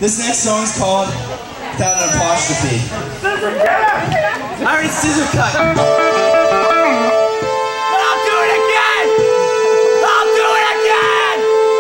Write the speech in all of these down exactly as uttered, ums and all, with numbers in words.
This next song is called Without an Apostrophe. I already scissor cut. But I'll do it again! I'll do it again!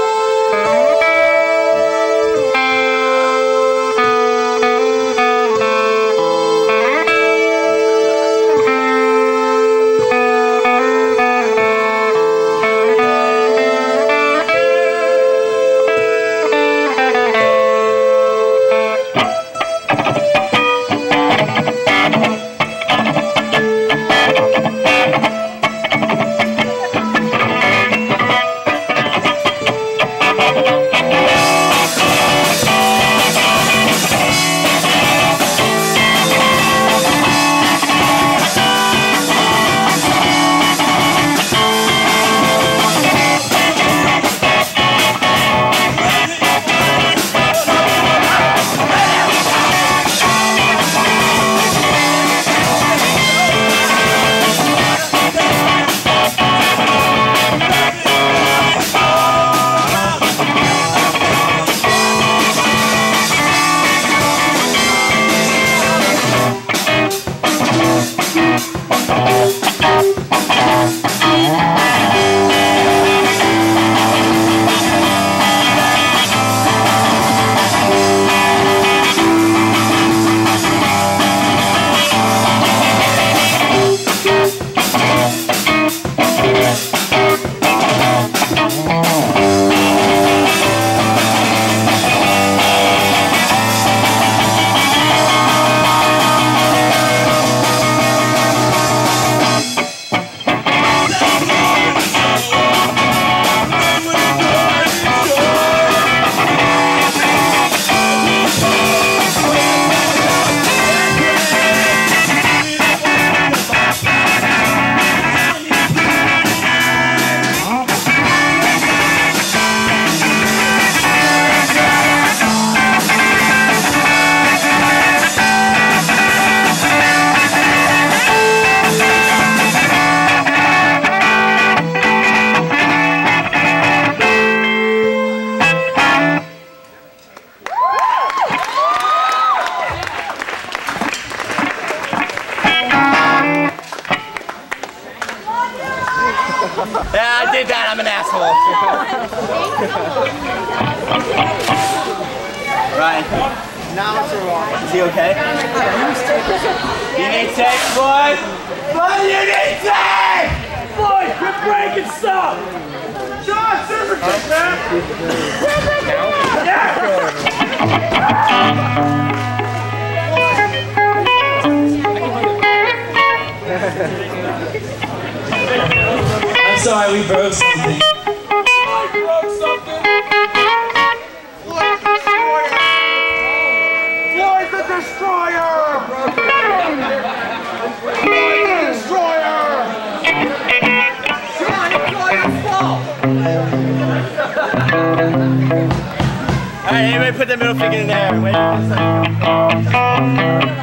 Yeah, I did that. I'm an asshole. Ryan. Now it's wrong. Is he okay? You need tape, boy? Boy, you need tape! Boy, quit breaking stuff! John, scissor kick, man! Yeah! I'm sorry, we broke something. I broke something! Floyd the Destroyer! Floyd the Destroyer! John, it's all your fault! Alright, anybody put the middle finger in there. Wait a second.